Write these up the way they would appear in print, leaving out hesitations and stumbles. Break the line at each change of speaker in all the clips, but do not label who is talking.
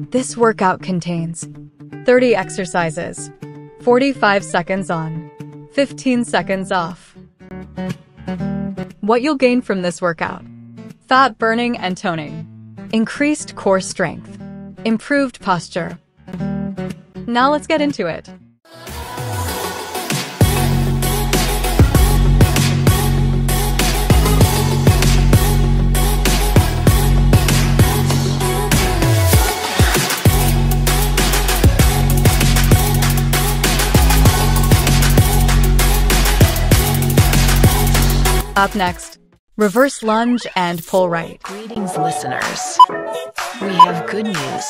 This workout contains 30 exercises, 45 seconds on, 15 seconds off. What you'll gain from this workout: fat burning and toning, increased core strength, improved posture. Now let's get into it. Up next, reverse lunge and pull right.
Greetings, listeners. We have good news.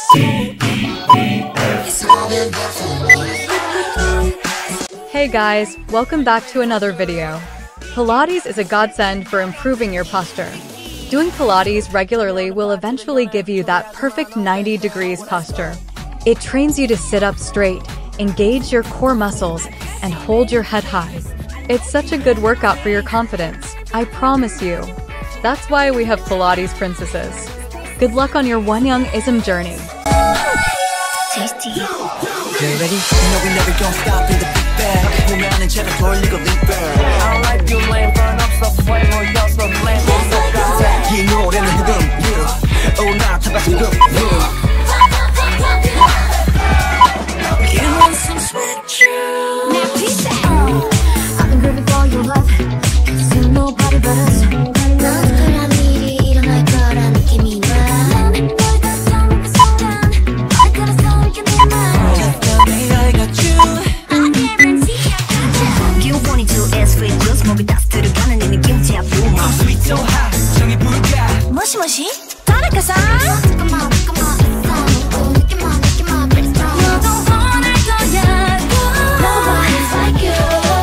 Hey guys, welcome back to another video. Pilates is a godsend for improving your posture. Doing Pilates regularly will eventually give you that perfect 90 degrees posture. It trains you to sit up straight, engage your core muscles, and hold your head high. It's such a good workout for your confidence, I promise you. That's why we have Pilates princesses. Good luck on your Wonyoung-ism journey.
Tasty.
You ready? You know we never gonna stop in the big bag. 보면은 제발 돌리고 lean back. I like you lame burn up so way more yours so lame so got 이 노래는 흐름 you. Oh 나 타봐 지금 you. You want some sweat true.
Now peace out. I've been grooving for your love. Cause ain't nobody but us. 넌 특별한 일이 일어날 거란 느낌이 나. 널 걱정하는 그 순간 얼굴에서 이렇게 내 말.
Just tell me I got you.
I guarantee you. You want it to ask for it. Just 목을 딱 들어가는 이 느낌이야.
I'm sweet so hot 정이 불가.
뭐시 따라가자. 잠깐만 있어. 느낌만 pretty strong. 너도 원할 거야. Nobody's like you.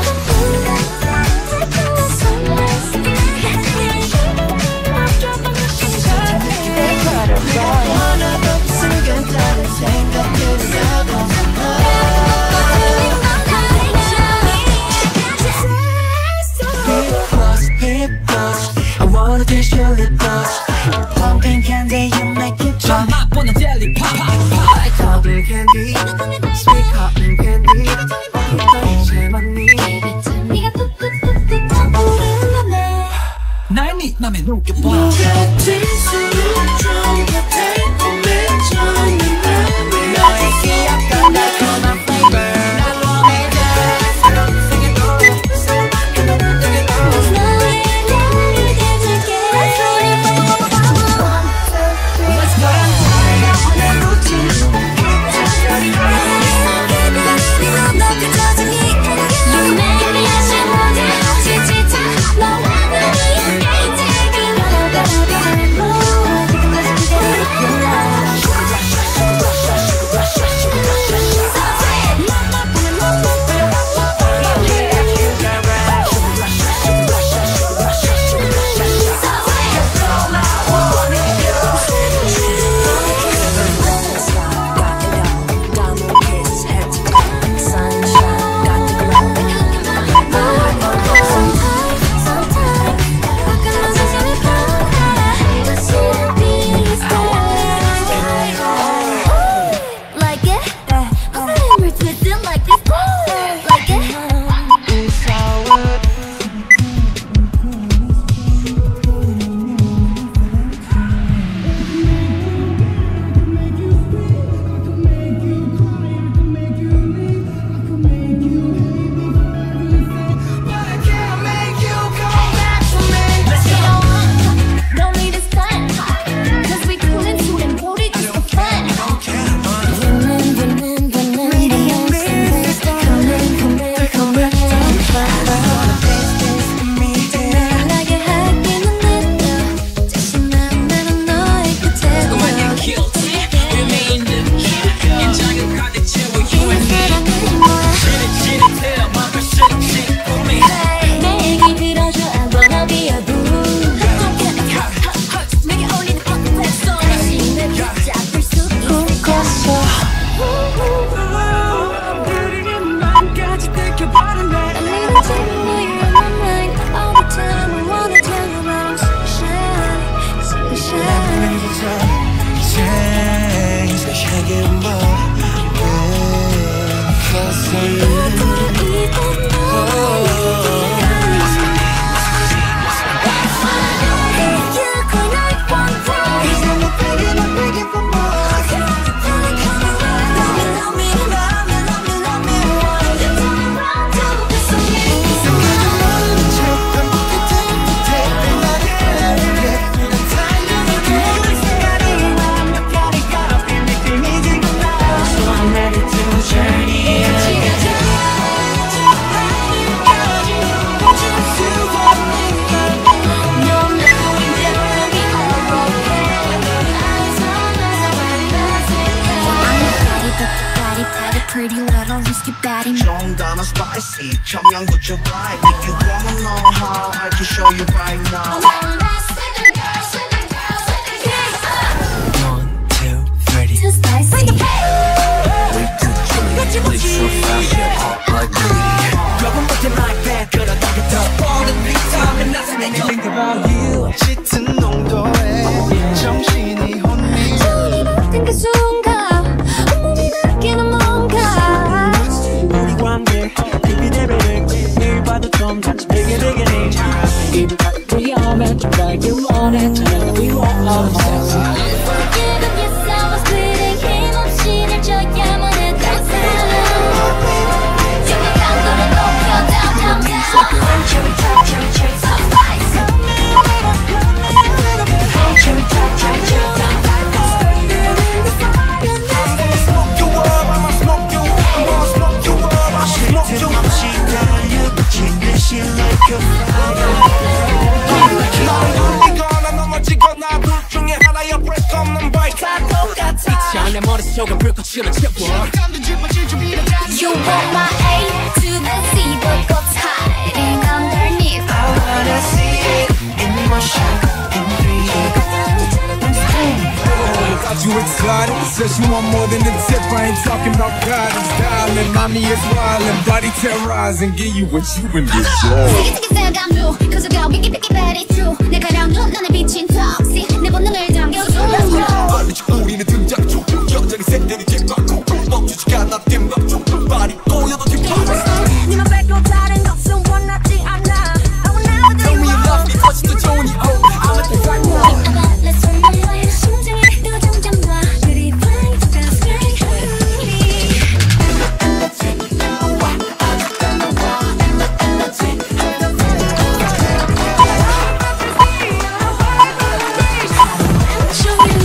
I wanna taste your lip gloss.
Pumping candy, you make it drop.
맛보는 jelly pop pop pop. Talking candy, sweet cotton candy. 제맛니
네가 뚝뚝뚝뚝 타오르는 내
날 네 맘에 녹여봐. 너의 기억과 달콤한 flavor. 날 원해
Let's go. Pretty little risky baddie.
정답은 spicy, 청양고추 vibe. If you wanna know how, I can show you right now. 1, 2, 3.
Too spicy.
We do chili, lick so fast, yeah, hot like me. Drop 'em like that, 그러다가 더 뻔한 비타민 나서 내 Think about you. 짙은 농도에 정신이 혼미.
손이 바뀐 그 순간 온몸이 바뀌는 뭔가.
우리 관계 비비대비릭 매일 봐도 좀 같이 비기비기니.
입을 닫고 위험해 좀 달길 원해 저녁에 we walk out sexy.
Forgive yes I was bleeding 힘없이 날 줘야만 했던 사람. 지금 강도를 높여 down down down. Cherry top cherry cherry top spice. Cherry top cherry cherry top.
Smoke you up, I'ma smoke you up, I'ma smoke you up, I'ma smoke you up. 시 달려 미친 듯이 like a fire. 널 울리거나 넘어지거나 둘 중에 하나야 break 없는 bike 다 똑같아. 이차 내 머릿속에 불꽃으로 채워.
You want my A to the Z, but what's hiding underneath?
I wanna see it in motion in 3D.
Got you excited, says you want more than the tip. I ain't talking about God and styling. Mommy is wildin', body terrorizing, give you what you been deserve.
되게 생각한 루, cause I got wicked picky very true. 내가랑 눈안에 비친 toxic, 내 본능을 당겨줘. Let's go.
우리는 등장 중 여전히 샌들이 뒷박고 멈추지 않아 뒷박 중 발이 꼬여도 뒷박.
니만 빼고 다른 것은 원하지 않아. I will never do
Tell me
you
you love me, touch the Tony. Oh, I'm at the right now.
Let's run my way. 심장이 뜨거 점점 와. Pretty flying to the sky. Show me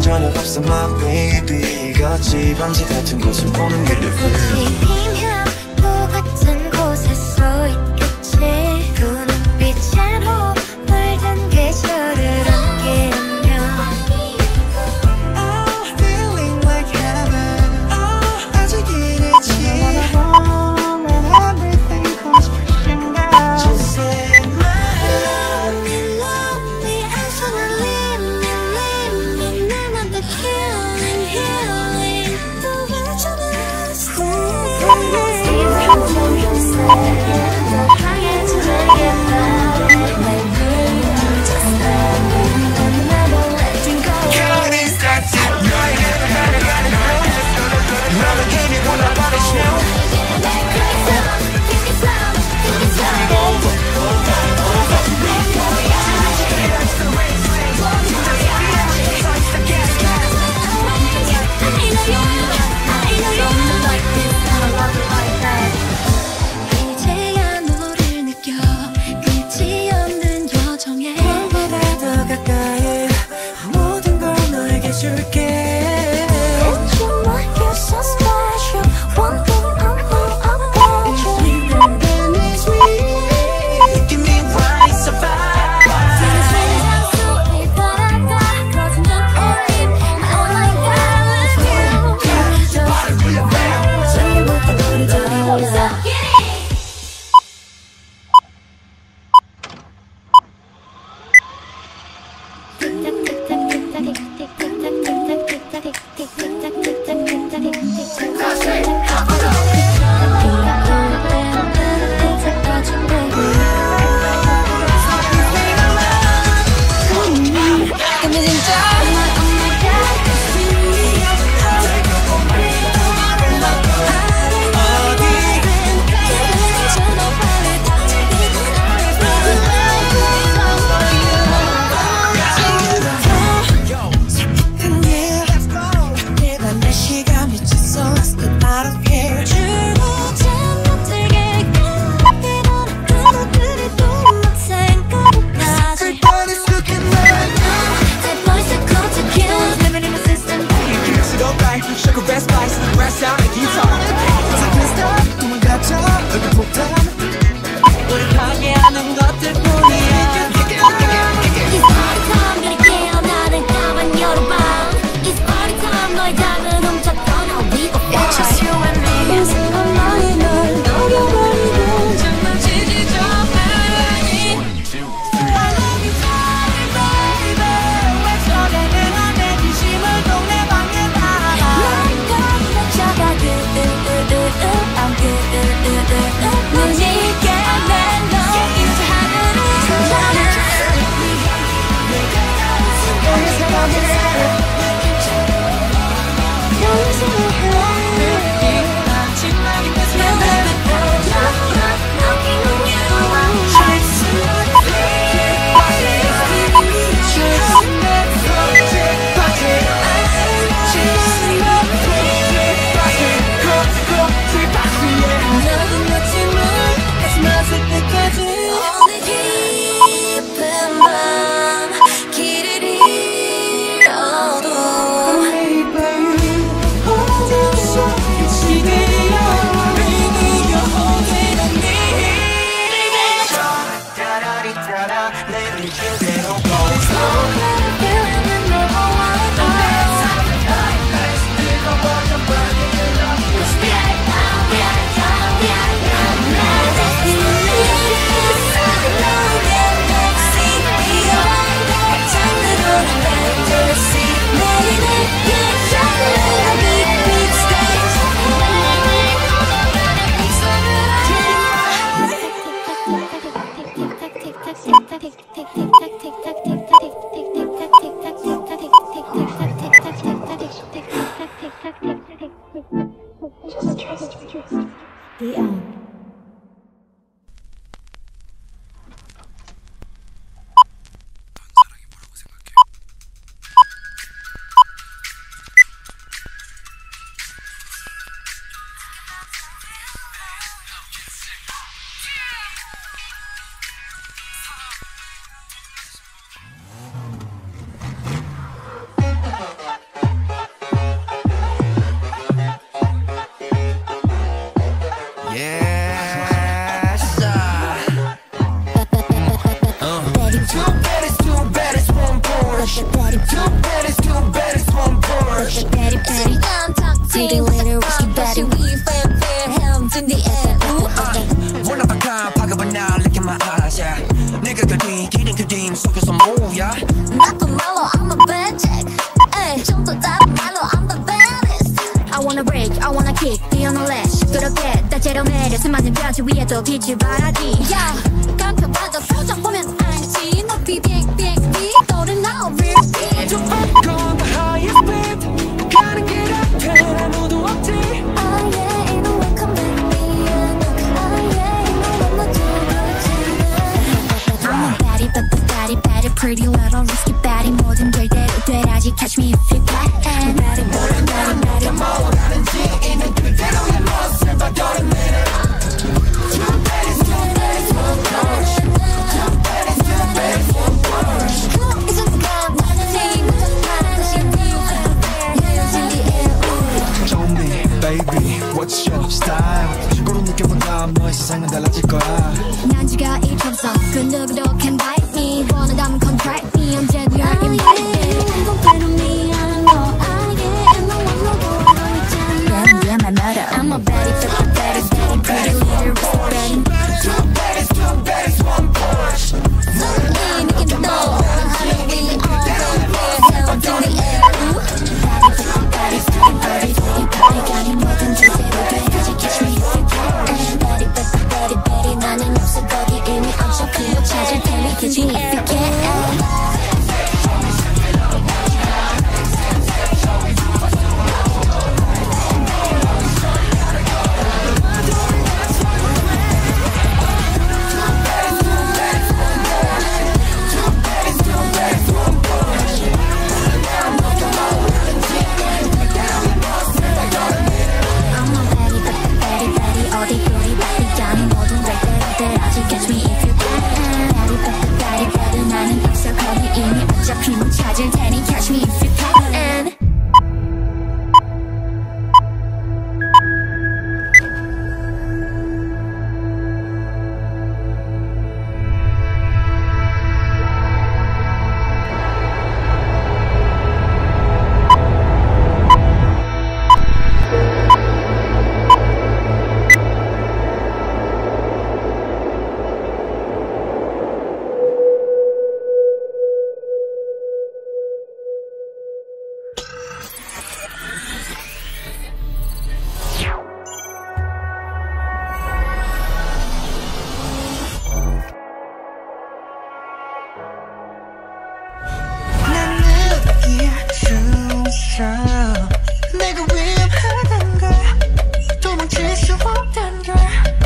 저녁 없어 my baby 같이 밤새 같은 곳을 보는 게
꽃이 피면 또 같은 곳에 서 있겠지 그 눈빛으로 물든 계절을 함께하며
Oh feeling like heaven Oh 아직 이랬지 Everything comes crashing down Just say my love
Me love me absolutely me 나만 더 killing healing 또 외쳐내 stay 더 강해지겠다
God is that tip 너의 내가 가는 너는 이미 몰라버린 snow
이제야 너를 느껴 끝이 없는 여정에
보다 더 가까이 모든 걸 너에게 줄게
And you know you're so special One thing I'm all about you
Then it's me Give me right survive
세상의 향수를 따라가 거진 넌 올림 Oh my God with you 저기부터 우리 둘이
내가 내 시간 미쳤어 Let's get out of here Everybody's looking right Go back, sugar red spice, brass out the guitar Cause I can't stop, 도망가자, 여기 폭탄 우리 함께하는 것들뿐이야
It's party time, 그리 깨어나는 까만 여름밤 It's party time, 너의 작은 훔쳤던 We go fly
It's just you and me
인생은 너의 널 녹여버리고 장난치지 좀 말라니 I love you sorry baby 왜 저래는 안내 진심을 동네 방에 달아 난 wanna break, I wanna kick, 뛰어놀래 시끄럽게 다채로 내려 수많은 벽지 위에 또 빛을 발하지 yeah. 깜깜하다 표정 보면 알지 높이 빙빙빙 떠오른 나 real big
좀 up on the highest bid 가는 길 앞에 아무도 없지
Oh yeah, ain't no one come back me Oh yeah, ain't no one to I'm a baddie, but the baddie, baddie pretty little risky baddie 뭐든 될 대로 되라지 catch me if you can baddie, baddie, baddie, baddie 뭐라는지 있는 그대로의 모습을 받아내려
Baby, what's your style? 고로 느껴본다 너의 세상은 달라질 거야
난지가 있어서 그 누구도 can bite me 원한다면 contract me 언제도 you're invited 공부대로 me I know I get no one no more 있잖아 my mother I'm a baddie, but the baddie, baddie pretty leader with the baddie
Two baddies, one Porsche
Suddenly make it know how we all go there hands in the air baddie, baddie, baddie, baddie, baddie 가는 모든 주제로 돼야지 catch me if you can baddie, baddie, baddie, baddie 나는 없어 거기 이미 어차피 못 찾을 테니 catch me if you can Catch me if you can Baddie, baddie, baddie, baddie 나는 없어 거기 이미 어차피 못 찾을 테니 Catch me if you can
내가 위험하단 걸 도망칠 수 없단 걸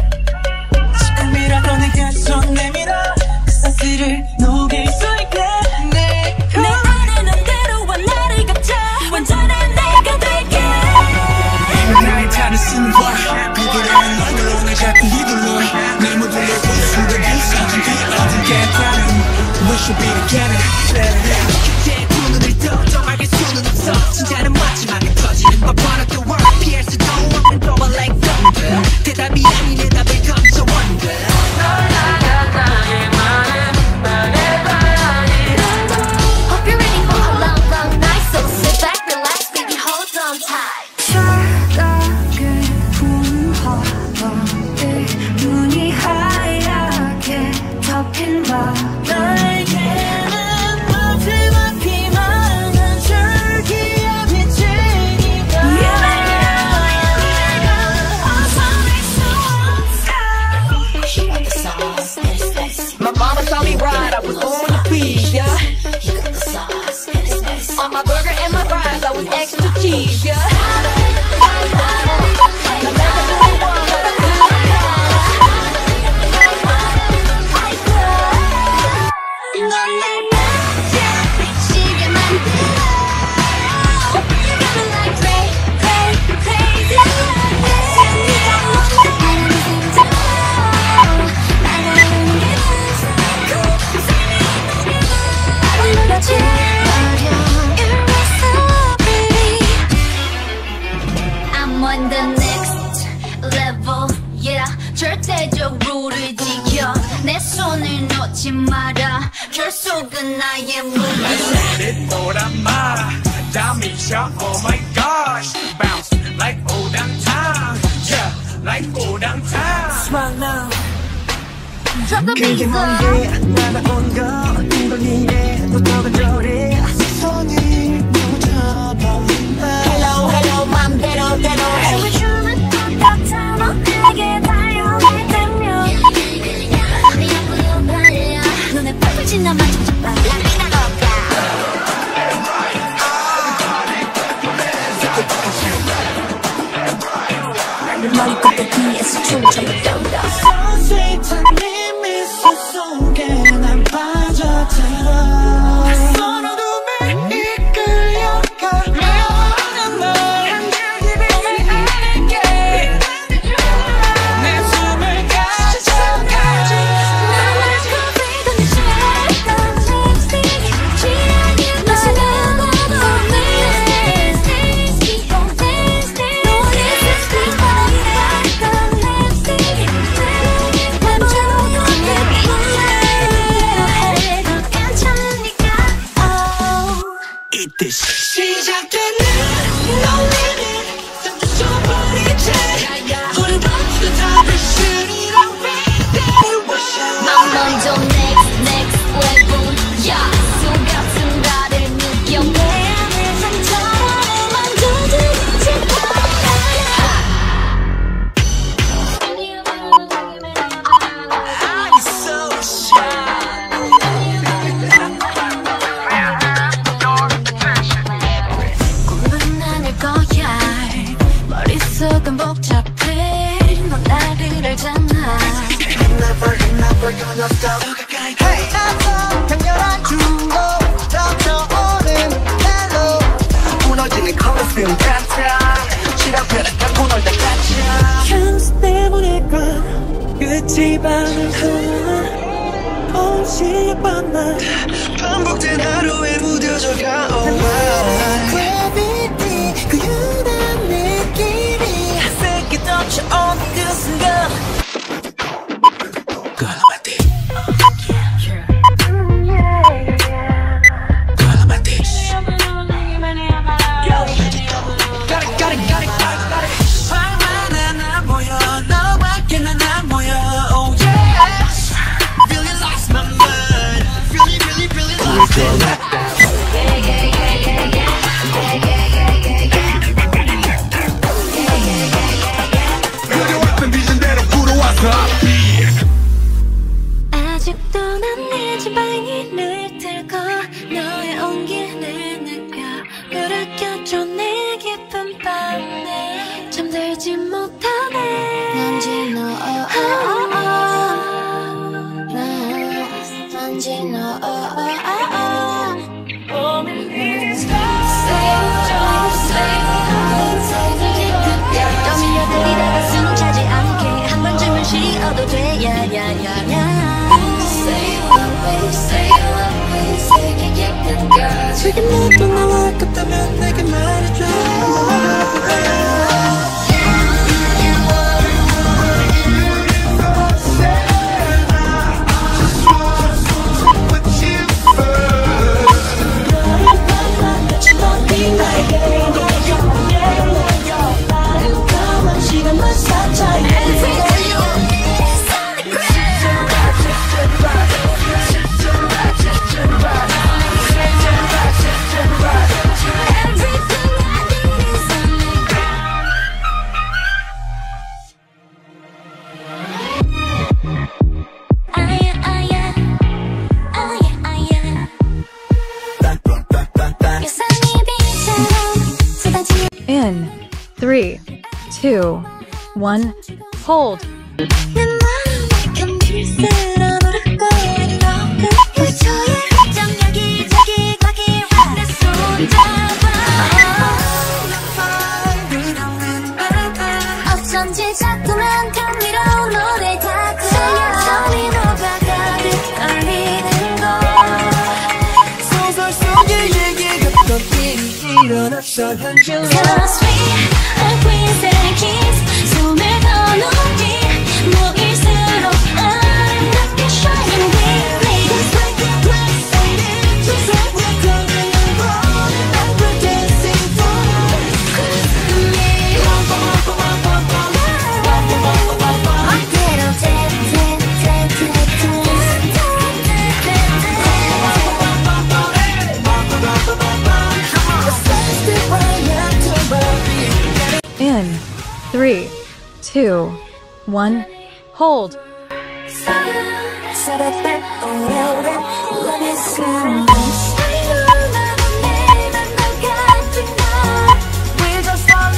지금이라도 내게 손 내밀어 그 사슬을 녹일 수 있게 내 안에 넌 들어와 나를 감싸 완전한 내가 될게 나의 탈을 쓰는 거야 그들은 얼굴로 날 자꾸 휘둘러 날 모두 내 순간 그 사진 뒤에 얻은 깨달음 We should be together 그때의 두 눈을 떠 막을 수는 없어 진짜는 마지막에 터지는 법 One of the world 피할 수도 없는 global like thunder 대답이 아닌 내 답을 던져 wonder 널 나가 나의 말은 말해봐야지
Hope you're ready for a long, long night So sit back, relax, baby, hold on tight
차갑게 부은 바람에 눈이 하얗게 덮인 밤 나에게는 마지막 희망은 줄기와 빛이니까
My mama saw me ride, I was born to feed ya On my burger and my fries, I was extra cheese, yeah
I'm on the next level, yeah. 절대적으로를 지켜 내 손을 놓지 마라. 결속은 나의 무기.
Let it 노란 말 다 미쳐. Oh my gosh, bounce like old time, yeah, like old time.
Smile now.
Drop the beat
그게
up.
뭔데 날아온 거 이건 이래부터가 저래 손이 너무 잡아 Hello hello 맘대로 대로
머리 끝에 뒤에서 춤춰 던다
스윗한 네 미소 속에 난 빠져들어 서로 눈에 이끌려가 내어오는 널 한 줄기 빛을 안을게 내 숨을 가져가지
나를 커버리던 샤던 립스틱 취향이 나는
시작되는 No limit 던져버리지 우리 모두 다 불순이란
난 먼저 next level 야 속같은 나를 느껴 내 안에 상처를 만져주고 싶어
I'm so shy
꿈은 아닐 거야 머릿속은 복잡해 넌 나를 알잖아
Never gonna stop Hey 나서 강렬한 중도 덮쳐오는 멜로 무너지는 콜로세움 같아 시간표를 갖고 놀다 같아 향수 때문일까 끝이 반응한 온실의 밤만 반복된 하루에 무뎌져가 Oh my Gravity 그 유난 느낌이 새끼 덮쳐오는 그 순간
아직도 난 내 지방이를 들고 너의 온기를 느껴 불을 켜줘 내 깊은 밤에 잠들지 못하네 난지 너 난지 너 떠밀려들리다가 숨 차지 않게 한 번쯤은 쉬어도 돼 야야야야
지금 너도 나와 같다면 내게 말해줘
In 3, 2, 1, hold.
어쩐지 자꾸만 감미로운 노래 닿고 손이 녹아가듯 떨리는 걸
소설 속의 얘기 같던 일이 일어났어 현실로
Cause we are queens and kings 손을 더 높이 모일수록 아름답게 shining brightly
Just like a glass and it just like we're coming along and we're dancing for
어때로
In 3, 2, 1, hold.
살았던 오래오래 Love is we're just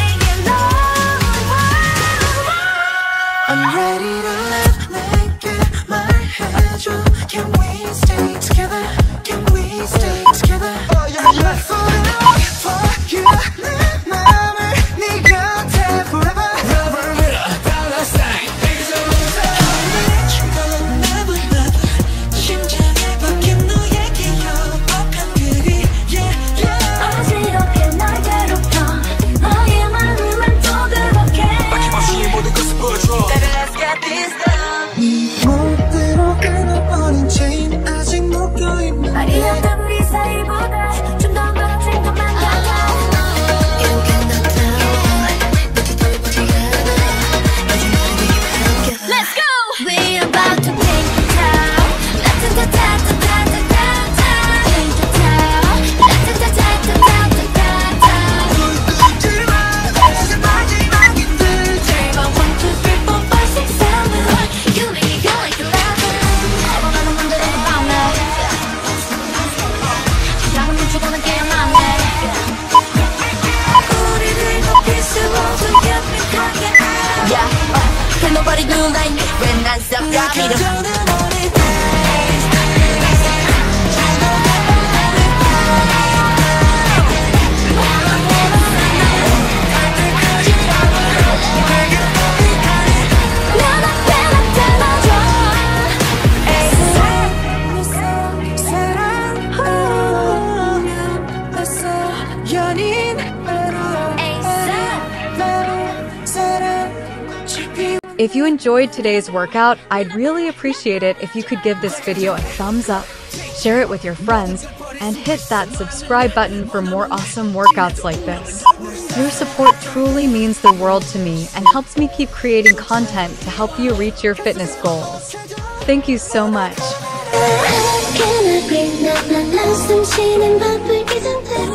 If you enjoyed today's workout, I'd really appreciate it if you could give this video a thumbs up, share it with your friends, and hit that subscribe button for more awesome workouts like this. Your support truly means the world to me and helps me keep creating content to help you reach your fitness goals. Thank you so much.
Can I bring that? 난 숨 쉬는 바쁠 기상대로